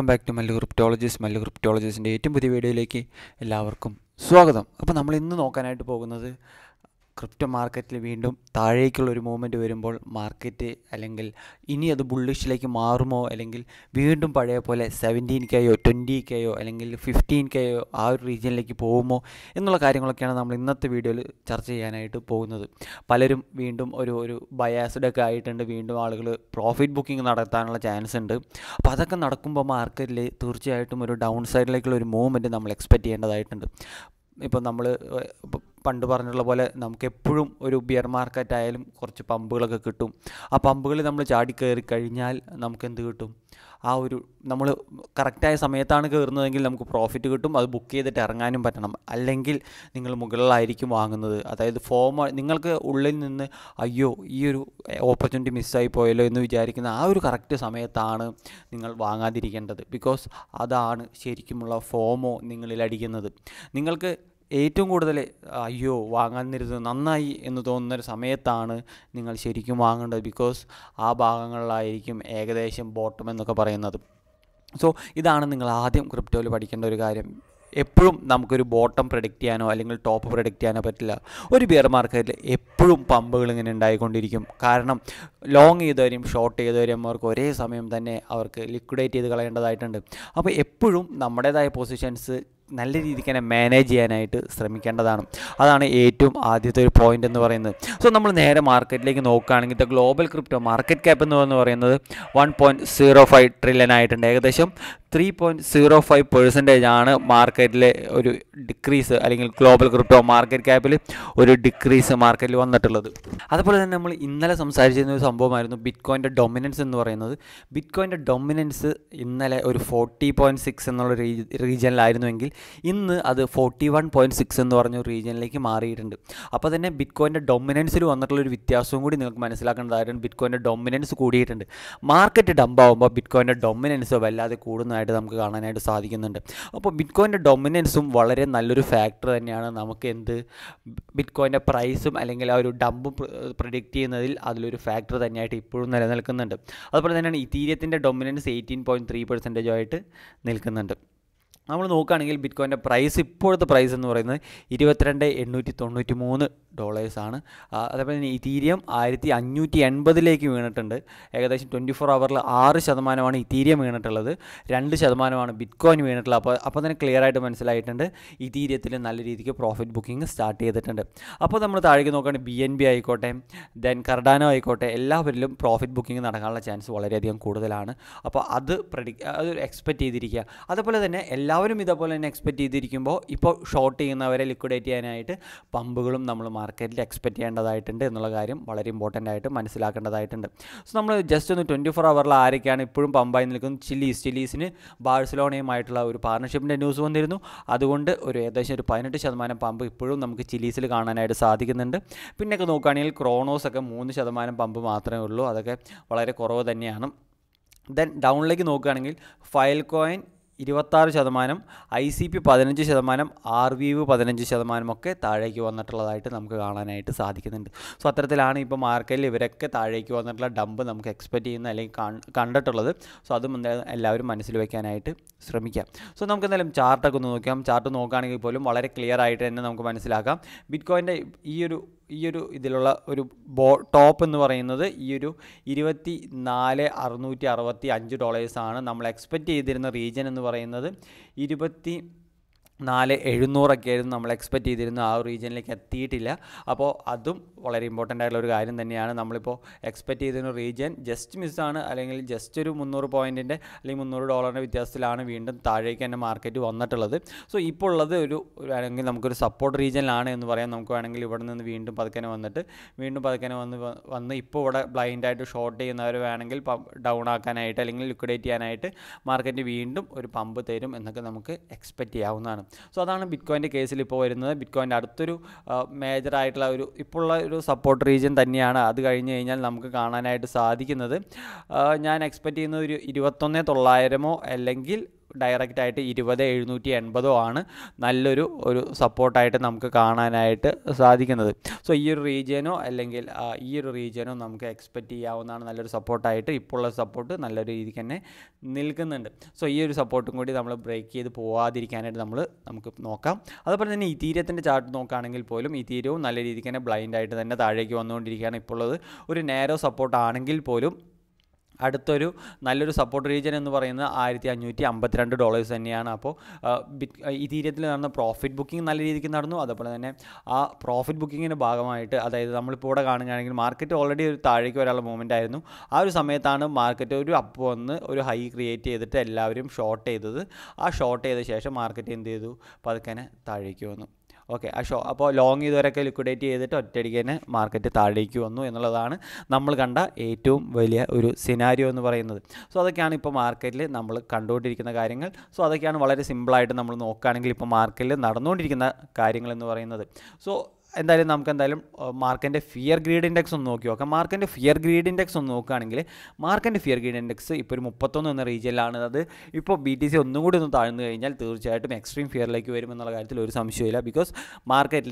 back to mallucryptologist ഏറ്റവും പുതിയ വീഡിയോയിലേക്ക് എല്ലാവർക്കും സ്വാഗതം. അപ്പോൾ നമ്മൾ ഇന്ന് നോക്കാനായിട്ട് പോകുന്നത് ക്രിപ്റ്റോ മാർക്കറ്റിൽ വീണ്ടും താഴേക്കുള്ള ഒരു മൂവ്മെൻറ്റ് വരുമ്പോൾ മാർക്കറ്റ് അല്ലെങ്കിൽ ഇനി അത് ബുള്ളിഷിലേക്ക് മാറുമോ, അല്ലെങ്കിൽ വീണ്ടും പഴയ പോലെ 17Kയോ 20Kയോ അല്ലെങ്കിൽ 15Kയോ ആ ഒരു റീജിയനിലേക്ക് പോകുമോ എന്നുള്ള കാര്യങ്ങളൊക്കെയാണ് നമ്മൾ ഇന്നത്തെ വീഡിയോയിൽ ചർച്ച ചെയ്യാനായിട്ട് പോകുന്നത്. പലരും വീണ്ടും ഒരു ബയാസ്ഡൊക്കെ ആയിട്ടുണ്ട്, വീണ്ടും ആളുകൾ പ്രോഫിറ്റ് ബുക്കിംഗ് നടത്താനുള്ള ചാൻസ് ഉണ്ട്. അപ്പോൾ അതൊക്കെ നടക്കുമ്പോൾ മാർക്കറ്റിൽ തീർച്ചയായിട്ടും ഒരു ഡൗൺ സൈഡിലേക്കുള്ള ഒരു മൂവ്മെൻറ്റ് നമ്മൾ എക്സ്പെക്റ്റ് ചെയ്യേണ്ടതായിട്ടുണ്ട്. ഇപ്പോൾ നമ്മൾ പണ്ട് പറഞ്ഞിട്ടുള്ള പോലെ നമുക്ക് എപ്പോഴും ഒരു ബിയർ മാർക്കറ്റ് ആയാലും കുറച്ച് പമ്പുകളൊക്കെ കിട്ടും. ആ പമ്പുകളിൽ നമ്മൾ ചാടി കയറി കഴിഞ്ഞാൽ നമുക്ക് എന്ത് കിട്ടും? ആ ഒരു നമ്മൾ കറക്റ്റായ സമയത്താണ് കയറുന്നതെങ്കിൽ നമുക്ക് പ്രോഫിറ്റ് കിട്ടും, അത് ബുക്ക് ചെയ്തിട്ട് ഇറങ്ങാനും പറ്റണം. അല്ലെങ്കിൽ നിങ്ങൾ മുകളിലായിരിക്കും വാങ്ങുന്നത്. അതായത് നിങ്ങൾക്ക് ഉള്ളിൽ നിന്ന് അയ്യോ ഈ ഒരു ഓപ്പർച്യൂണിറ്റി മിസ്സായി പോയല്ലോ എന്ന് വിചാരിക്കുന്ന ആ ഒരു കറക്റ്റ് സമയത്താണ് നിങ്ങൾ വാങ്ങാതിരിക്കേണ്ടത്. ബിക്കോസ് അതാണ് ശരിക്കുമുള്ള ഫോമോ നിങ്ങളിൽ അടിക്കുന്നത്. നിങ്ങൾക്ക് ഏറ്റവും കൂടുതൽ അയ്യോ വാങ്ങാനിരുന്നത് നന്നായി എന്ന് തോന്നുന്നൊരു സമയത്താണ് നിങ്ങൾ ശരിക്കും വാങ്ങേണ്ടത്. ബിക്കോസ് ആ ഭാഗങ്ങളിലായിരിക്കും ഏകദേശം ബോട്ടം എന്നൊക്കെ പറയുന്നത്. സോ ഇതാണ് നിങ്ങൾ ആദ്യം ക്രിപ്റ്റോയിൽ പഠിക്കേണ്ട ഒരു കാര്യം. എപ്പോഴും നമുക്കൊരു ബോട്ടം പ്രഡിക്റ്റ് ചെയ്യാനോ അല്ലെങ്കിൽ ടോപ്പ് പ്രഡിക്റ്റ് ചെയ്യാനോ പറ്റില്ല. ഒരു ബിയർ മാർക്കറ്റിൽ എപ്പോഴും പമ്പുകൾ ഇങ്ങനെ ഉണ്ടായിക്കൊണ്ടിരിക്കും. കാരണം ലോങ് ചെയ്തവരെയും ഷോർട്ട് ചെയ്തവരെയും അവർക്ക് ഒരേ സമയം തന്നെ അവർക്ക് ലിക്വിഡേറ്റ് ചെയ്ത് കളയേണ്ടതായിട്ടുണ്ട്. അപ്പോൾ എപ്പോഴും നമ്മുടേതായ പൊസിഷൻസ് നല്ല രീതിക്ക് തന്നെ മാനേജ് ചെയ്യാനായിട്ട് ശ്രമിക്കേണ്ടതാണ്. അതാണ് ഏറ്റവും ആദ്യത്തെ ഒരു പോയിൻ്റ് എന്ന് പറയുന്നത്. സോ നമ്മൾ നേരെ മാർക്കറ്റിലേക്ക് നോക്കുകയാണെങ്കിൽ ഗ്ലോബൽ ക്രിപ്റ്റോ മാർക്കറ്റ് ക്യാപ്പ് എന്ന് പറയുന്നത് 1.05 ട്രില്യൺ ആയിട്ടുണ്ട്. ഏകദേശം 3.05% ആണ് മാർക്കറ്റിലെ ഒരു ഡിക്രീസ്, അല്ലെങ്കിൽ ഗ്ലോബൽ ക്രിപ്റ്റോ മാർക്കറ്റ് ക്യാപ്പിൽ ഒരു ഡിക്രീസ് മാർക്കറ്റിൽ വന്നിട്ടുള്ളത്. അതുപോലെ തന്നെ നമ്മൾ ഇന്നലെ സംസാരിച്ചിരുന്ന ഒരു സംഭവമായിരുന്നു ബിറ്റ്കോയിൻ്റെ ഡൊമിനൻസ് എന്ന് പറയുന്നത്. ബിറ്റ്കോയിൻ്റെ ഡൊമിനൻസ് ഇന്നലെ ഒരു 40.6 എന്നുള്ള റീജിയനിലായിരുന്നുവെങ്കിൽ ഇന്ന് അത് 41.6 എന്ന് പറഞ്ഞ റീജിയനിലേക്ക് മാറിയിട്ടുണ്ട്. അപ്പോൾ തന്നെ ബിറ്റ്കോയിൻ്റെ ഡൊമിനൻസിൽ വന്നിട്ടുള്ളൊരു വ്യത്യാസവും കൂടി നിങ്ങൾക്ക് മനസ്സിലാക്കേണ്ടതായിട്ടുണ്ട്. ബിറ്റ്കോയിൻ്റെ ഡൊമിനൻസ് കൂടിയിട്ടുണ്ട്. മാർക്കറ്റ് ഡംപ് ആകുമ്പോൾ ബിറ്റ്കോയിൻ്റെ ഡൊമിനൻസ് വല്ലാതെ കൂടുന്നതായിട്ട് നമുക്ക് കാണാനായിട്ട് സാധിക്കുന്നുണ്ട്. അപ്പോൾ ബിറ്റ്കോയിൻ്റെ ഡൊമിനൻസും വളരെ നല്ലൊരു ഫാക്ടർ തന്നെയാണ്. നമുക്ക് ബിറ്റ്കോയിൻ്റെ പ്രൈസും അല്ലെങ്കിൽ ആ ഒരു ഡംപും പ്രിഡിക്റ്റ് ചെയ്യുന്നതിൽ അതിലൊരു ഫാക്ടർ തന്നെയായിട്ട് ഇപ്പോഴും നിലനിൽക്കുന്നുണ്ട്. അതുപോലെ തന്നെയാണ് ഇതീരിയത്തിൻ്റെ ഡൊമിനൻസ് 18.3% ആയിട്ട് നിൽക്കുന്നുണ്ട്. നമ്മൾ നോക്കുകയാണെങ്കിൽ ബിറ്റ്കോയിൻ്റെ പ്രൈസ്, ഇപ്പോഴത്തെ പ്രൈസ് എന്ന് പറയുന്നത് $22,893 ആണ്. അതേപോലെ തന്നെ ഇതീരിയം 1580 വീണിട്ടുണ്ട്. ഏകദേശം 24 ഹവറിൽ 6% ഇതീരിയം വീണിട്ടുള്ളത്, 2% ബിറ്റ്കോയിൻ വീണിട്ടുള്ളത്. അപ്പോൾ തന്നെ ക്ലിയർ ആയിട്ട് മനസ്സിലായിട്ടുണ്ട് ഇതീരിയത്തിൽ നല്ല രീതിക്ക് പ്രോഫിറ്റ് ബുക്കിംഗ് സ്റ്റാർട്ട് ചെയ്തിട്ടുണ്ട്. അപ്പോൾ നമ്മൾ താഴേക്ക് നോക്കുകയാണെങ്കിൽ BNB ആയിക്കോട്ടെ, ദെൻ കർഡാനോ ആയിക്കോട്ടെ, എല്ലാവരിലും പ്രോഫിറ്റ് ബുക്കിംഗ് നടക്കാനുള്ള ചാൻസ് വളരെയധികം കൂടുതലാണ്. അപ്പോൾ അത് എക്സ്പെക്റ്റ് ചെയ്തിരിക്കുക. അതുപോലെ തന്നെ എല്ലാവരും ഇതേപോലെ തന്നെ എക്സ്പെക്റ്റ് ചെയ്തിരിക്കുമ്പോൾ ഇപ്പോൾ ഷോർട്ട് ചെയ്യുന്നവരെ ലിക്വിഡേറ്റ് ചെയ്യാനായിട്ട് പമ്പുകളും നമ്മൾ മാർക്കറ്റിൽ എക്സ്പെക്റ്റ് ചെയ്യേണ്ടതായിട്ടുണ്ട് എന്നുള്ള കാര്യം വളരെ ഇമ്പോർട്ടൻ്റ് ആയിട്ട് മനസ്സിലാക്കേണ്ടതായിട്ടുണ്ട്. സോ നമ്മൾ ജസ്റ്റ് ഒന്ന് 24 ഹവറിൽ ആരൊക്കെയാണ് ഇപ്പോഴും പമ്പായി നിൽക്കുന്നത്? ചില്ലീസിന് ബാഴ്സലോണയുമായിട്ടുള്ള ഒരു പാർട്ണർഷിപ്പിൻ്റെ ന്യൂസ് വന്നിരുന്നു. അതുകൊണ്ട് ഏകദേശം ഒരു 18% പമ്പ് ഇപ്പോഴും നമുക്ക് ചില്ലീസിൽ കാണാനായിട്ട് സാധിക്കുന്നുണ്ട്. പിന്നെയൊക്കെ നോക്കുകയാണെങ്കിൽ ക്രോണോസൊക്കെ 3% പമ്പ് മാത്രമേ ഉള്ളൂ. അതൊക്കെ വളരെ കുറവ് തന്നെയാണ്. ദെൻ ഡൗണിലേക്ക് നോക്കുകയാണെങ്കിൽ ഫയൽ കോയിൻ 26%, ICP 15%, RVV 15% ഒക്കെ താഴേക്ക് വന്നിട്ടുള്ളതായിട്ട് നമുക്ക് കാണാനായിട്ട് സാധിക്കുന്നുണ്ട്. സോ അത്തരത്തിലാണ് ഇപ്പോൾ മാർക്കറ്റിൽ ഇവരൊക്കെ താഴേക്ക് വന്നിട്ടുള്ള ഡംപ് നമുക്ക് എക്സ്പെക്റ്റ് ചെയ്യുന്ന അല്ലെങ്കിൽ കണ്ടിട്ടുള്ളത്. സോ അതും എല്ലാവരും മനസ്സിൽ വയ്ക്കാനായിട്ട് ശ്രമിക്കാം. സോ നമുക്ക് എന്തായാലും ചാർട്ടൊക്കെ ഒന്ന് നോക്കാം. ചാർട്ട് നോക്കുകയാണെങ്കിൽ പോലും വളരെ ക്ലിയർ ആയിട്ട് തന്നെ നമുക്ക് മനസ്സിലാക്കാം ബിറ്റ്കോയിൻ്റെ ഈ ഒരു ഇതിലുള്ള ഒരു ടോപ്പ് എന്ന് പറയുന്നത് ഈ ഒരു $24,665 നമ്മൾ എക്സ്പെക്റ്റ് ചെയ്തിരുന്ന റീജിയൻ എന്ന് പറയുന്നത് 24,700 ആയിരുന്നു നമ്മൾ എക്സ്പെക്റ്റ് ചെയ്തിരുന്ന. ആ ഒരു റീജിയനിലേക്ക് എത്തിയിട്ടില്ല. അപ്പോൾ അതും വളരെ ഇമ്പോർട്ടൻ്റ് ആയിട്ടുള്ള ഒരു കാര്യം തന്നെയാണ്. നമ്മളിപ്പോൾ എക്സ്പെക്റ്റ് ചെയ്തിരുന്ന റീജിയൻ ജസ്റ്റ് മിസ്സാണ്, അല്ലെങ്കിൽ ജസ്റ്റ് ഒരു 300 പോയിൻറ്റിൻ്റെ അല്ലെങ്കിൽ $300 വ്യത്യാസത്തിലാണ് വീണ്ടും താഴേക്ക് തന്നെ മാർക്കറ്റ് വന്നിട്ടുള്ളത്. സോ ഇപ്പോൾ ഉള്ളത് അല്ലെങ്കിൽ നമുക്കൊരു സപ്പോർട്ട് റീജിയനിലാണ് എന്ന് പറയാം. നമുക്ക് വേണമെങ്കിൽ ഇവിടെ നിന്ന് വീണ്ടും പതുക്കനെ വന്ന് ഇപ്പോൾ ഇവിടെ ബ്ലൈൻഡായിട്ട് ഷോർട്ട് ചെയ്യുന്നവർ വേണമെങ്കിൽ ഡൗൺ ആക്കാനായിട്ട് അല്ലെങ്കിൽ ലിക്വിഡേറ്റ് ചെയ്യാനായിട്ട് മാർക്കറ്റ് വീണ്ടും ഒരു പമ്പ് തരും എന്നൊക്കെ നമുക്ക് എക്സ്പെക്റ്റ് ചെയ്യാവുന്നതാണ്. സോ അതാണ് ബിറ്റ്കോയിൻ്റെ കേസിൽ ഇപ്പോൾ വരുന്നത്. ബിറ്റ്കോയിൻ്റെ അടുത്തൊരു മേജറായിട്ടുള്ള ഇപ്പോൾ ഉള്ള ഒരു സപ്പോർട്ട് റീജിയൻ തന്നെയാണ്. അത് കഴിഞ്ഞ് കഴിഞ്ഞാൽ നമുക്ക് കാണാനായിട്ട് സാധിക്കുന്നത് ഞാൻ എക്സ്പെക്റ്റ് ചെയ്യുന്നത് ഒരു 21,900 അല്ലെങ്കിൽ ഡയറക്റ്റായിട്ട് 20,780 ആണ് നല്ലൊരു സപ്പോർട്ടായിട്ട് നമുക്ക് കാണാനായിട്ട് സാധിക്കുന്നത്. സോ ഈ ഒരു റീജിയനോ അല്ലെങ്കിൽ ഈ ഒരു റീജിയനോ നമുക്ക് എക്സ്പെക്റ്റ് ചെയ്യാവുന്നതാണ് നല്ലൊരു സപ്പോർട്ടായിട്ട്. ഇപ്പോഴുള്ള സപ്പോർട്ട് നല്ലൊരു രീതിക്ക് തന്നെ നിൽക്കുന്നുണ്ട്. സോ ഈ ഒരു സപ്പോർട്ടും കൂടി നമ്മൾ ബ്രേക്ക് ചെയ്ത് പോവാതിരിക്കാനായിട്ട് നമുക്ക് നോക്കാം. അതുപോലെ തന്നെ ഇതീരിയത്തിൻ്റെ ചാർട്ട് നോക്കുകയാണെങ്കിൽ പോലും ഇതീരിയവും നല്ല രീതിക്ക് തന്നെ ബ്ലൈൻഡായിട്ട് തന്നെ താഴേക്ക് വന്നുകൊണ്ടിരിക്കുകയാണ്. ഇപ്പോൾ ഉള്ളത് ഒരു നാരോ സപ്പോർട്ട് ആണെങ്കിൽ പോലും അടുത്തൊരു നല്ലൊരു സപ്പോർട്ട് റീജിയൻ എന്ന് പറയുന്നത് $1,552 തന്നെയാണ്. അപ്പോൾ ഇതീരിയത്തിൽ നടന്ന പ്രോഫിറ്റ് ബുക്കിംഗ് നല്ല രീതിക്ക് നടന്നു. അതുപോലെ തന്നെ ആ പ്രോഫിറ്റ് ബുക്കിങ്ങിൻ്റെ ഭാഗമായിട്ട്, അതായത് നമ്മളിപ്പോൾ ഇവിടെ കാണുകയാണെങ്കിൽ മാർക്കറ്റ് ഓൾറെഡി ഒരു താഴേക്ക് വരാനുള്ള മൂവ്മെൻ്റ് ആയിരുന്നു. ആ ഒരു സമയത്താണ് മാർക്കറ്റ് ഒരു അപ്പ് വന്ന് ഒരു ഹൈ ക്രിയേറ്റ് ചെയ്തിട്ട് എല്ലാവരും ഷോർട്ട് ചെയ്തത്. ആ ഷോർട്ട് ചെയ്ത ശേഷം മാർക്കറ്റ് എന്ത് ചെയ്തു, പതുക്കെ താഴേക്ക് വന്നു. ഓക്കെ, അപ്പോൾ ലോങ് ഇതുവരെയൊക്കെ ലിക്വിഡേറ്റ് ചെയ്തിട്ട് ഒറ്റയടിക്ക് തന്നെ മാർക്കറ്റ് താഴേക്ക് വന്നു എന്നുള്ളതാണ് നമ്മൾ കണ്ട ഏറ്റവും വലിയ ഒരു സിനാരിയോ എന്ന് പറയുന്നത്. സോ അതൊക്കെയാണ് ഇപ്പോൾ മാർക്കറ്റിൽ നമ്മൾ കണ്ടുകൊണ്ടിരിക്കുന്ന കാര്യങ്ങൾ. സോ അതൊക്കെയാണ് വളരെ സിമ്പിളായിട്ട് നമ്മൾ നോക്കുകയാണെങ്കിൽ ഇപ്പോൾ മാർക്കറ്റിൽ നടന്നുകൊണ്ടിരിക്കുന്ന കാര്യങ്ങൾ എന്ന് പറയുന്നത്. സോ എന്തായാലും മാർക്കറ്റിൻ്റെ ഫിയർ ഗ്രീഡ് ഇൻഡെക്സ് ഒന്ന് നോക്കി നോക്കാം. മാർക്കറ്റിൻ്റെ ഫിയർ ഗ്രീഡ് ഇൻഡെക്സ് ഒന്ന് നോക്കുകയാണെങ്കിൽ മാർക്കറ്റിൻ്റെ ഫിയർ ഗ്രീഡ് ഇൻഡെക്സ് ഇപ്പോൾ ഒരു 31 എന്ന റീജിയനിലാണ്. അത് ഇപ്പോൾ BTC ഒന്നും കൂടി ഒന്ന് താഴ്ന്നു കഴിഞ്ഞാൽ തീർച്ചയായിട്ടും എക്സ്ട്രീം ഫിയറിലേക്ക് വരുമെന്നുള്ള കാര്യത്തിൽ ഒരു സംശയമില്ല. ബിക്കോസ് മാർക്കറ്റിൽ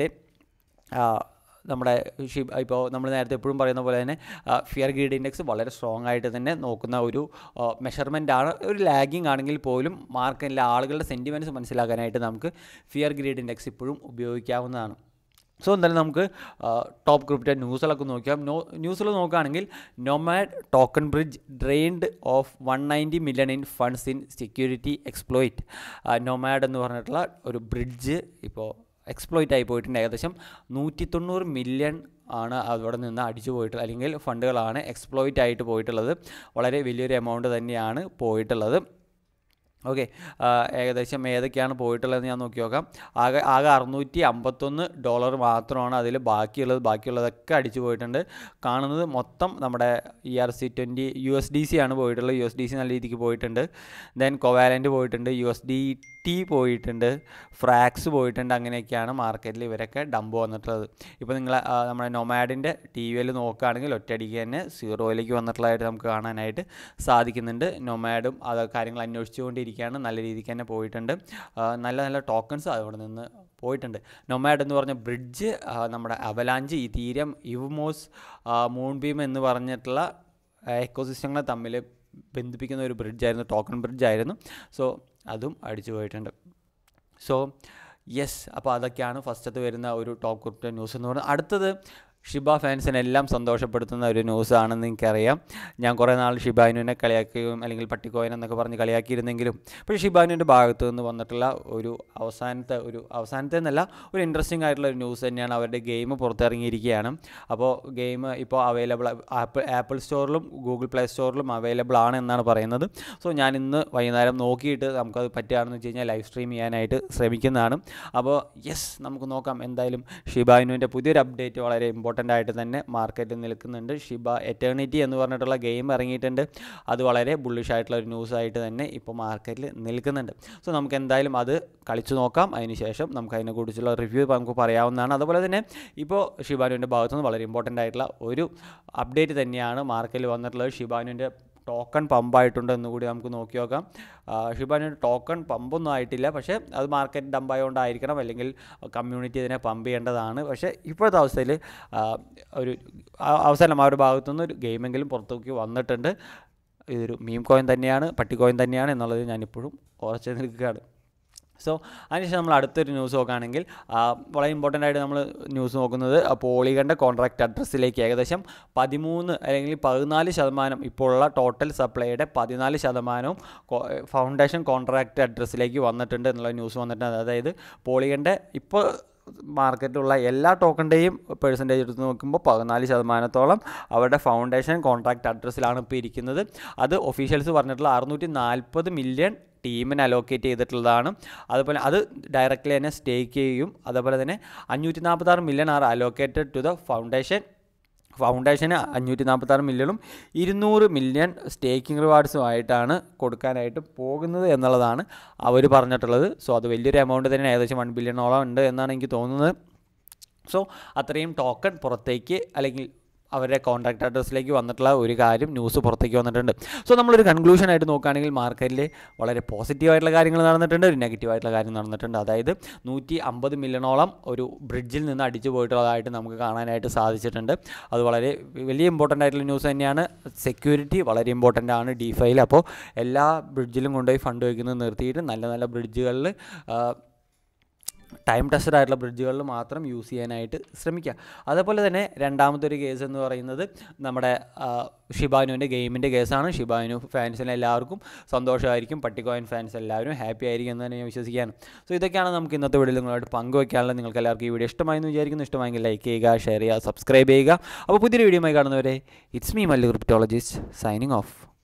നമ്മുടെ ഇപ്പോൾ നമ്മൾ നേരത്തെ എപ്പോഴും പറയുന്ന പോലെ തന്നെ ഫിയർ ഗ്രീഡ് ഇൻഡെക്സ് വളരെ സ്ട്രോങ് ആയിട്ട് തന്നെ നോക്കുന്ന ഒരു മെഷർമെൻ്റ് ആണ്. ഒരു ലാഗിങ് ആണെങ്കിൽ പോലും മാർക്കറ്റിലെ ആളുകളുടെ സെൻറ്റിമെൻറ്റ്സ് മനസ്സിലാക്കാനായിട്ട് നമുക്ക് ഫിയർ ഗ്രീഡ് ഇൻഡെക്സ് ഇപ്പോഴും ഉപയോഗിക്കാവുന്നതാണ്. സോ എന്തായാലും നമുക്ക് ടോപ്പ് ക്രിപ്റ്റോ ന്യൂസുകളൊക്കെ നോക്കാം. ന്യൂസുകൾ നോക്കുകയാണെങ്കിൽ Nomad token bridge drained of 190 million in funds in security exploit. Nomad എന്ന് പറഞ്ഞിട്ടുള്ള ഒരു ബ്രിഡ്ജ് ഇപ്പോൾ എക്സ്പ്ലോയിറ്റ് ആയി പോയിട്ടുണ്ട്. ഏകദേശം 190 million ആണ് അവിടെ നിന്ന് അടിച്ചു പോയിട്ടുള്ളത്, അല്ലെങ്കിൽ ഫണ്ടുകളാണ് എക്സ്പ്ലോയിറ്റ് ആയിട്ട് പോയിട്ടുള്ളത്. വളരെ വലിയൊരു എമൗണ്ട് തന്നെയാണ് പോയിട്ടുള്ളത്. ഓക്കെ, ഏകദേശം ഏതൊക്കെയാണ് പോയിട്ടുള്ളതെന്ന് ഞാൻ നോക്കി നോക്കാം. ആകെ $651 മാത്രമാണ് അതിൽ ബാക്കിയുള്ളതൊക്കെ അടിച്ചു പോയിട്ടുണ്ട്. കാണുന്നത് മൊത്തം നമ്മുടെ ERC20 USDC ആണ് പോയിട്ടുള്ളത്. USDC നല്ല രീതിക്ക് പോയിട്ടുണ്ട്. ദെൻ കൊവാലൻ്റ് പോയിട്ടുണ്ട്, USDT പോയിട്ടുണ്ട്, ഫ്രാക്സ് പോയിട്ടുണ്ട്. അങ്ങനെയൊക്കെയാണ് മാർക്കറ്റിൽ ഇവരൊക്കെ ഡംപ് വന്നിട്ടുള്ളത്. ഇപ്പോൾ നിങ്ങൾ നമ്മുടെ നൊമാഡിൻ്റെ TVL നോക്കുകയാണെങ്കിൽ ഒറ്റയടിക്ക് തന്നെ 0യിലേക്ക് വന്നിട്ടുള്ളതായിട്ട് നമുക്ക് കാണാനായിട്ട് സാധിക്കുന്നുണ്ട്. നൊമാഡും അത് കാര്യങ്ങൾ അന്വേഷിച്ചുകൊണ്ടിരിക്കുകയാണ്. നല്ല രീതിക്ക് തന്നെ പോയിട്ടുണ്ട്. നല്ല ടോക്കൺസ് അവിടെ നിന്ന് പോയിട്ടുണ്ട്. നൊമാഡ് എന്ന് പറഞ്ഞ ബ്രിഡ്ജ് നമ്മുടെ അവലാഞ്ച്, ഇതീരിയം, ഇവ്മോസ്, മൂൺബീം എന്ന് പറഞ്ഞിട്ടുള്ള എക്കോസിസ്റ്റങ്ങളെ തമ്മിൽ ബന്ധിപ്പിക്കുന്ന ഒരു ബ്രിഡ്ജായിരുന്നു, ടോക്കൺ ബ്രിഡ്ജായിരുന്നു. സോ അതും അടിച്ചു പോയിട്ടുണ്ട്. സോ യെസ്, അപ്പോൾ അതൊക്കെയാണ് ഫസ്റ്റത്തെ വരുന്ന ഒരു ടോപ്പ് ക്രിപ്റ്റോ ന്യൂസ് എന്ന് പറയുന്നത്. അടുത്തത് ഷിബ ഫാൻസിനെല്ലാം സന്തോഷപ്പെടുത്തുന്ന ഒരു ന്യൂസാണെന്ന് എനിക്കറിയാം. ഞാൻ കുറേ നാൾ ഷിബാനുവിനെ കളിയാക്കുകയും അല്ലെങ്കിൽ പട്ടിക്കോയിൻ എന്നൊക്കെ പറഞ്ഞ് കളിയാക്കിയിരുന്നെങ്കിലും പക്ഷേ ഷിബാനുവിൻ്റെ ഭാഗത്തു നിന്ന് വന്നിട്ടുള്ള ഒരു അവസാനത്തെ എന്നല്ല ഒരു ഇൻട്രസ്റ്റിംഗ് ആയിട്ടുള്ള ഒരു ന്യൂസ് തന്നെയാണ്. അവരുടെ ഗെയിം പുറത്തിറങ്ങിയിരിക്കുകയാണ്. അപ്പോൾ ഗെയിം ഇപ്പോൾ അവൈലബിൾ ആപ്പിൾ സ്റ്റോറിലും ഗൂഗിൾ പ്ലേ സ്റ്റോറിലും അവൈലബിൾ ആണ് എന്നാണ് പറയുന്നത്. സോ ഞാൻ ഇന്ന് വൈകുന്നേരം നോക്കിയിട്ട് നമുക്കത് പറ്റുകയാണെന്ന് വെച്ച് കഴിഞ്ഞാൽ ലൈവ് സ്ട്രീം ചെയ്യാനായിട്ട് ശ്രമിക്കുന്നതാണ്. അപ്പോൾ യെസ്, നമുക്ക് നോക്കാം. എന്തായാലും ഷിബാനുവിൻ്റെ പുതിയൊരു അപ്ഡേറ്റ് വളരെ ഇമ്പോർട്ടൻ്റ് ആയിട്ട് തന്നെ മാർക്കറ്റിൽ നിൽക്കുന്നുണ്ട്. ഷിബ എറ്റേണിറ്റി എന്ന് പറഞ്ഞിട്ടുള്ള ഗെയിം ഇറങ്ങിയിട്ടുണ്ട്. അത് വളരെ ബുള്ളിഷ് ആയിട്ടുള്ള ഒരു ന്യൂസായിട്ട് തന്നെ ഇപ്പോൾ മാർക്കറ്റിൽ നിൽക്കുന്നുണ്ട്. സോ നമുക്ക് എന്തായാലും അത് കളിച്ചു നോക്കാം. അതിനുശേഷം നമുക്ക് അതിനെക്കുറിച്ചുള്ള റിവ്യൂ നമുക്ക് പറയാവുന്നതാണ്. അതുപോലെ തന്നെ ഇപ്പോൾ ഷിബാനുവിൻ്റെ ഭാഗത്തുനിന്ന് വളരെ ഇമ്പോർട്ടൻ്റ് ആയിട്ടുള്ള ഒരു അപ്ഡേറ്റ് തന്നെയാണ് മാർക്കറ്റിൽ വന്നിട്ടുള്ളത്. ഷിബാനുവിൻ്റെ ടോക്കൺ പമ്പായിട്ടുണ്ട് എന്നുകൂടി നമുക്ക് നോക്കി നോക്കാം. ഷിബാനുവിൻ്റെ ടോക്കൺ പമ്പൊന്നും ആയിട്ടില്ല, പക്ഷേ അത് മാർക്കറ്റ് ഡംപായതുകൊണ്ടായിരിക്കണം, അല്ലെങ്കിൽ കമ്മ്യൂണിറ്റി ഇതിനെ പമ്പ് ചെയ്യേണ്ടതാണ്. പക്ഷേ ഇപ്പോഴത്തെ അവസ്ഥയിൽ ഒരു അവസാനം അവരുടെ ഭാഗത്തുനിന്ന് ഒരു ഗെയിമെങ്കിലും പുറത്തേക്ക് വന്നിട്ടുണ്ട്. ഇതൊരു മീം കോയിൻ തന്നെയാണ്, പട്ടി കോയിൻ തന്നെയാണ് എന്നുള്ളത് ഞാനിപ്പോഴും ഉറച്ചു നിൽക്കുകയാണ്. സോ അതിനുശേഷം നമ്മൾ അടുത്തൊരു ന്യൂസ് നോക്കുകയാണെങ്കിൽ വളരെ ഇമ്പോർട്ടൻ്റ് ആയിട്ട് നമ്മൾ ന്യൂസ് നോക്കുന്നത് പോളിഗണിൻ്റെ കോൺട്രാക്റ്റ് അഡ്രസ്സിലേക്ക് ഏകദേശം 13 അല്ലെങ്കിൽ 14% ഇപ്പോൾ ഉള്ള ടോട്ടൽ സപ്ലൈയുടെ 14% ഫൗണ്ടേഷൻ കോൺട്രാക്റ്റ് അഡ്രസ്സിലേക്ക് വന്നിട്ടുണ്ട് എന്നുള്ള ന്യൂസ് വന്നിട്ടുണ്ട്. അതായത് പോളിഗണിൻ്റെ ഇപ്പോൾ മാർക്കറ്റിലുള്ള എല്ലാ ടോക്കണിൻ്റെയും പെർസെൻറ്റേജ് എടുത്ത് നോക്കുമ്പോൾ 14% അവരുടെ ഫൗണ്ടേഷൻ കോൺട്രാക്റ്റ് അഡ്രസ്സിലാണ് ഇപ്പോൾ ഇരിക്കുന്നത്. അത് ഒഫീഷ്യൽസ് പറഞ്ഞിട്ടുള്ള 640 മില്യൺ ടീമിന് അലോക്കേറ്റ് ചെയ്തിട്ടുള്ളതാണ്. അതുപോലെ അത് ഡയറക്റ്റ്ലി തന്നെ സ്റ്റേക്ക് ചെയ്യും. അതുപോലെ തന്നെ 546 million are allocated to the ഫൗണ്ടേഷന് 546 മില്യണും 200 മില്യൺ സ്റ്റേക്കിംഗ് റിവാർഡ്സുമായിട്ടാണ് കൊടുക്കാനായിട്ട് പോകുന്നത് എന്നുള്ളതാണ് അവർ പറഞ്ഞിട്ടുള്ളത്. സോ അത് വലിയൊരു എമൗണ്ട് തന്നെ, ഏകദേശം 1 ബില്യണോളം ഉണ്ട് എന്നാണ് എനിക്ക് തോന്നുന്നത്. സോ അത്രയും ടോക്കൺ പുറത്തേക്ക് അല്ലെങ്കിൽ അവരുടെ കോൺടാക്ട് അഡ്രസ്സിലേക്ക് വന്നിട്ടുള്ള ഒരു കാര്യം ന്യൂസ് പുറത്തേക്ക് വന്നിട്ടുണ്ട്. സോ നമ്മളൊരു കൺക്ലൂഷനായിട്ട് നോക്കുകയാണെങ്കിൽ മാർക്കറ്റിൽ വളരെ പോസിറ്റീവായിട്ടുള്ള കാര്യങ്ങൾ നടന്നിട്ടുണ്ട്, ഒരു നെഗറ്റീവായിട്ടുള്ള കാര്യം നടന്നിട്ടുണ്ട്. അതായത് 150 മില്യണോളം ഒരു ബ്രിഡ്ജിൽ നിന്ന് അടിച്ചു പോയിട്ടുള്ളതായിട്ട് നമുക്ക് കാണാനായിട്ട് സാധിച്ചിട്ടുണ്ട്. അത് വളരെ വലിയ ഇമ്പോർട്ടൻ്റ് ആയിട്ടുള്ള ന്യൂസ് തന്നെയാണ്. സെക്യൂരിറ്റി വളരെ ഇമ്പോർട്ടൻ്റ് ആണ് ഡിഫൈയിൽ. അപ്പോൾ എല്ലാ ബ്രിഡ്ജിലും കൊണ്ടുപോയി ഫണ്ട് വയ്ക്കുന്നത് നിർത്തിയിട്ട് നല്ല നല്ല ബ്രിഡ്ജുകളിൽ, ടൈം ടെസ്റ്റഡ് ആയിട്ടുള്ള ബ്രിഡ്ജുകളിൽ മാത്രം യൂസ് ചെയ്യാനായിട്ട് ശ്രമിക്കുക. അതേപോലെ തന്നെ രണ്ടാമത്തെ ഒരു കേസ് എന്ന് പറയുന്നത് നമ്മുടെ ഷിബാനുവിൻ്റെ ഗെയിമിൻ്റെ കേസാണ്. ഷിബാനു ഫാൻസിന് എല്ലാവർക്കും സന്തോഷമായിരിക്കും, പട്ടിക്കോയിൻ ഫാൻസ് എല്ലാവരും ഹാപ്പി ആയിരിക്കും എന്ന് തന്നെ ഞാൻ വിശ്വസിക്കുകയാണ്. സോ ഇതൊക്കെയാണ് നമുക്ക് ഇന്നത്തെ വീഡിയോയിൽ നിങ്ങളായിട്ട് പങ്കുവയ്ക്കാനുള്ളത്. നിങ്ങൾക്ക് എല്ലാവർക്കും ഈ വീഡിയോ ഇഷ്ടമായെന്ന് വിചാരിക്കുന്നു. ഇഷ്ടമായെങ്കിൽ ലൈക്ക് ചെയ്യുക, ഷെയർ ചെയ്യുക, സബ്സ്ക്രൈബ് ചെയ്യുക. അപ്പോൾ പുതിയൊരു വീഡിയോയുമായി കാണുന്നവരെ it's me Mallu cryptologist signing of.